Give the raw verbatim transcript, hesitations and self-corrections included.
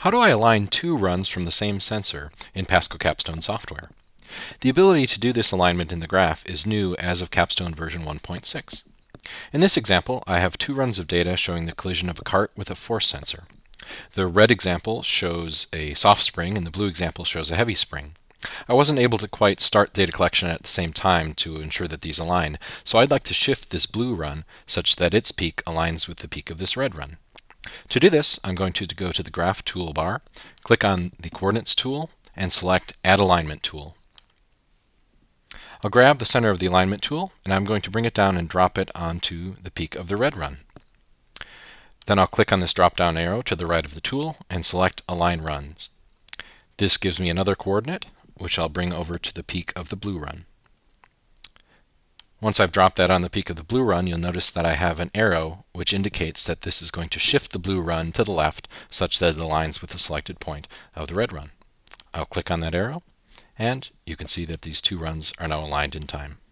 How do I align two runs from the same sensor in PASCO Capstone software? The ability to do this alignment in the graph is new as of Capstone version one point six. In this example, I have two runs of data showing the collision of a cart with a force sensor. The red example shows a soft spring and the blue example shows a heavy spring. I wasn't able to quite start data collection at the same time to ensure that these align, so I'd like to shift this blue run such that its peak aligns with the peak of this red run. To do this, I'm going to go to the Graph toolbar, click on the Coordinates tool, and select Add Alignment tool. I'll grab the center of the alignment tool, and I'm going to bring it down and drop it onto the peak of the red run. Then I'll click on this drop-down arrow to the right of the tool and select Align Runs. This gives me another coordinate, which I'll bring over to the peak of the blue run. Once I've dropped that on the peak of the blue run, you'll notice that I have an arrow which indicates that this is going to shift the blue run to the left such that it aligns with the selected point of the red run. I'll click on that arrow, and you can see that these two runs are now aligned in time.